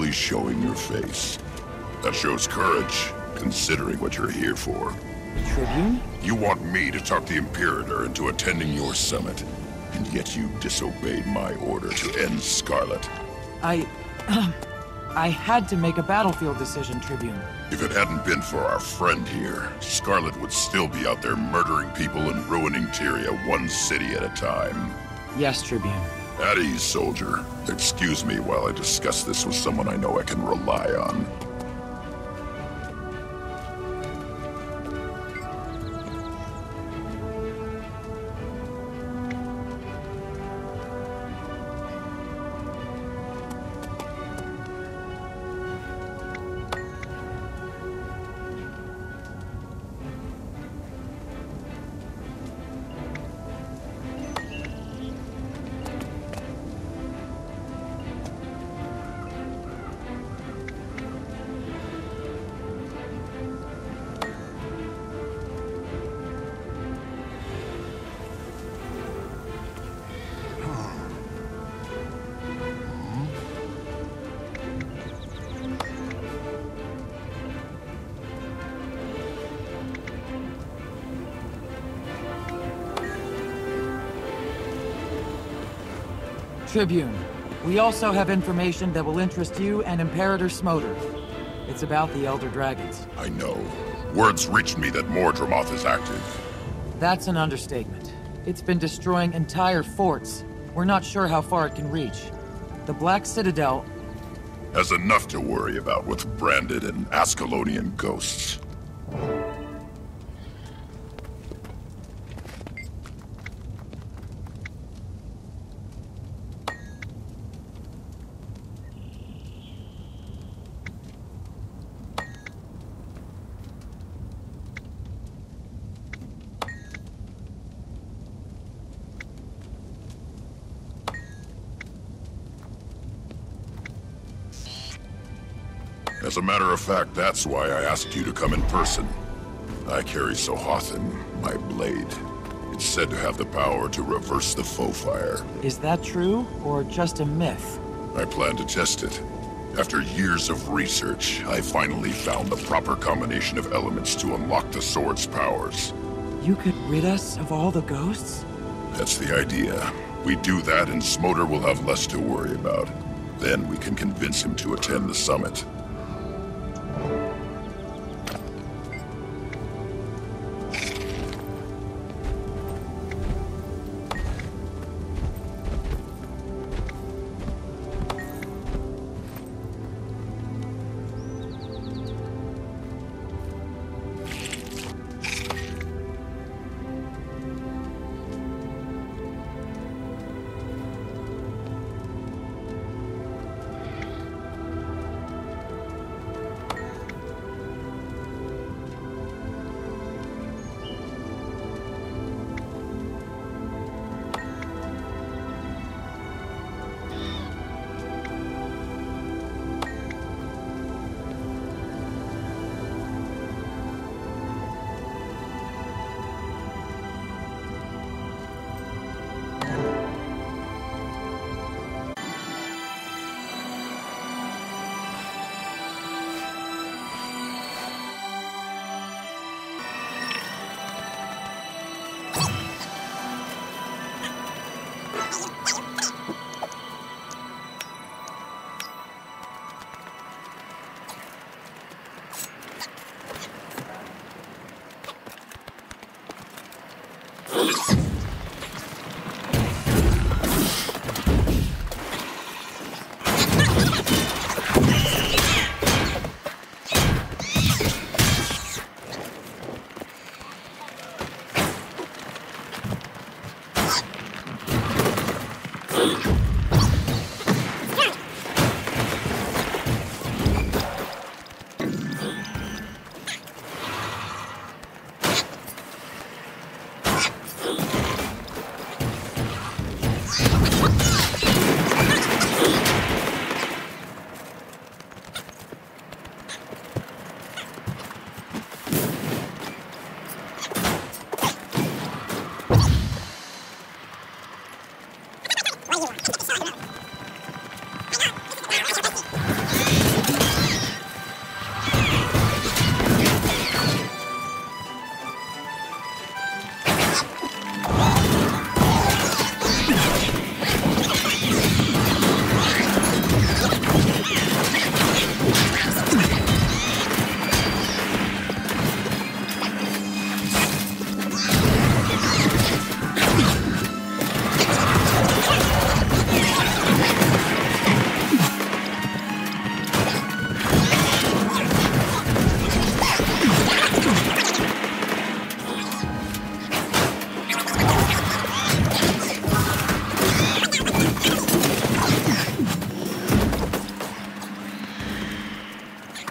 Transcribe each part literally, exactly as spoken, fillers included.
finally showing your face. That shows courage, considering what you're here for. The Tribune? You want me to talk the Imperator into attending your summit, and yet you disobeyed my order to end Scarlet. I... I had to make a battlefield decision, Tribune. If it hadn't been for our friend here, Scarlet would still be out there murdering people and ruining Tyria one city at a time. Yes, Tribune. At ease, soldier. Excuse me while I discuss this with someone I know I can rely on. Tribune, we also have information that will interest you and Imperator Smoder. It's about the Elder Dragons. I know. Words reached me that Mordremoth is active. That's an understatement. It's been destroying entire forts. We're not sure how far it can reach. The Black Citadel has enough to worry about with branded and Ascalonian ghosts. As a matter of fact, that's why I asked you to come in person. I carry Sohathin, my blade. It's said to have the power to reverse the foe fire. Is that true, or just a myth? I plan to test it. After years of research, I finally found the proper combination of elements to unlock the sword's powers. You could rid us of all the ghosts? That's the idea. We do that and Smoder will have less to worry about. Then we can convince him to attend the summit.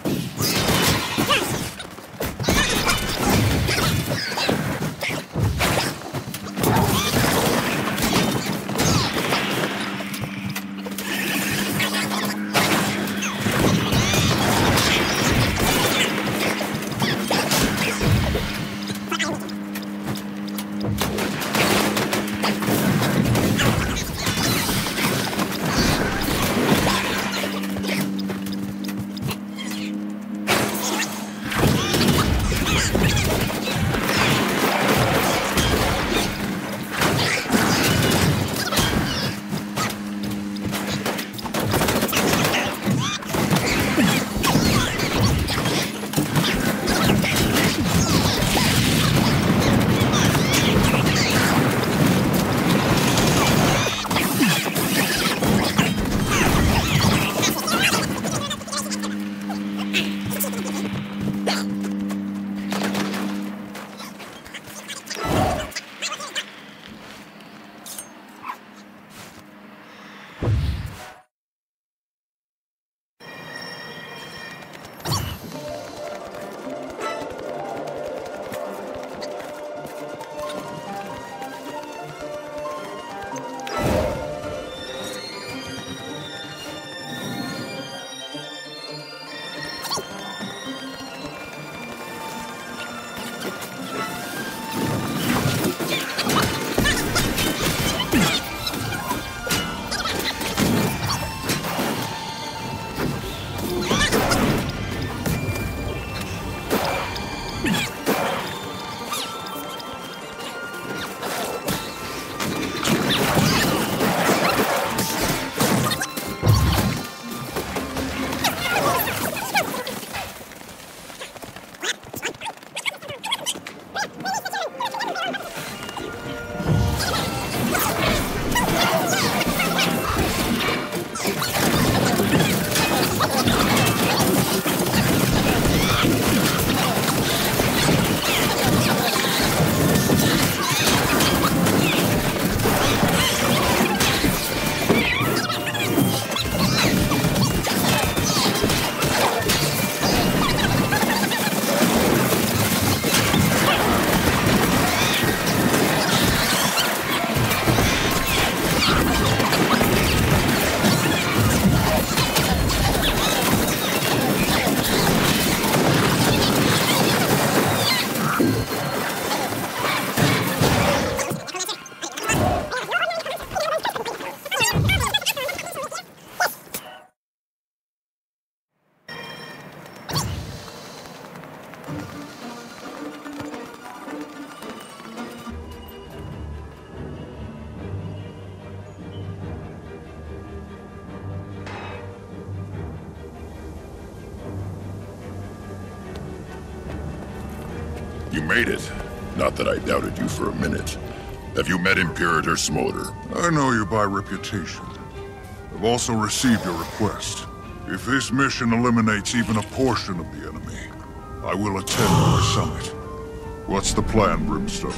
You made it. Not that I doubted you for a minute. Have you met Imperator Smolder? I know you by reputation. I've also received your request. If this mission eliminates even a portion of the enemy, I will attend our summit. What's the plan, Brimstone?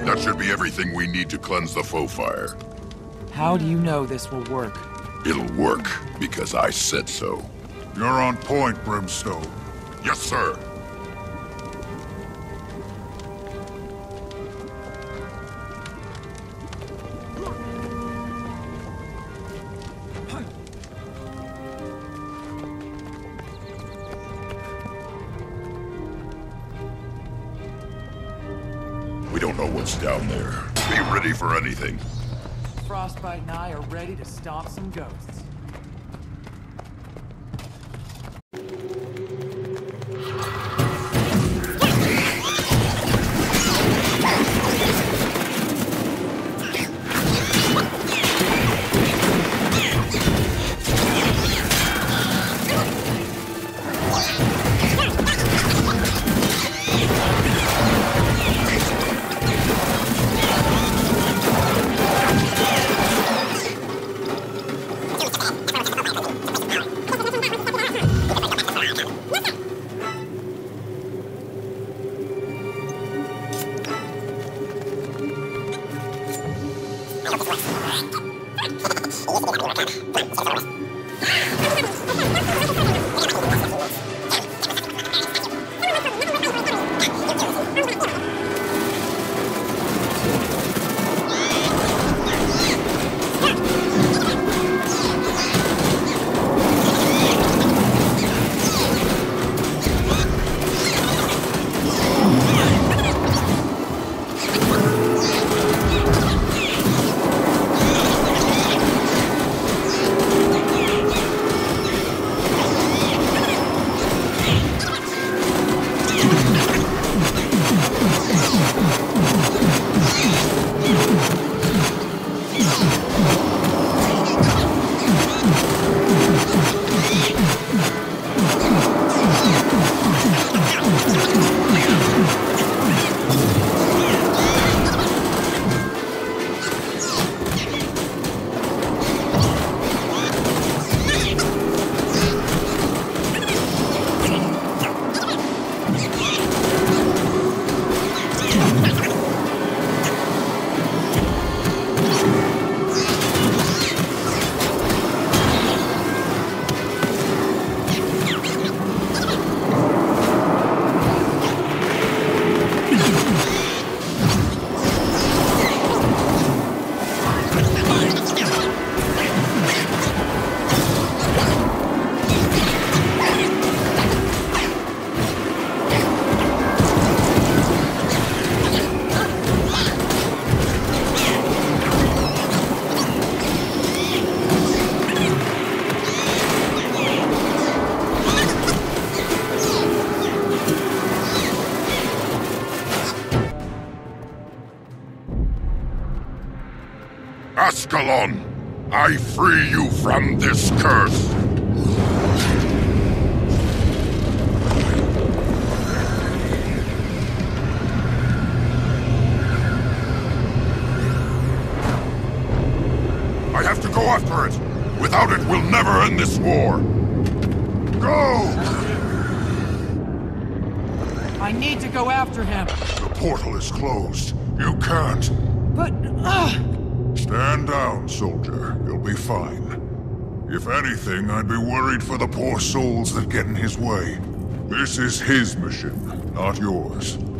That should be everything we need to cleanse the foe fire. How do you know this will work? It'll work, because I said so. You're on point, Brimstone. Yes, sir. We don't know what's down there. Be ready for anything. Frostbite and I are ready to stomp some ghosts. Ascalon, I free you from this curse! I have to go after it! Without it, we'll never end this war! Go! I need to go after him! The portal is closed. You can't. But, ugh! Stand down, soldier. You'll be fine. If anything, I'd be worried for the poor souls that get in his way. This is his mission, not yours.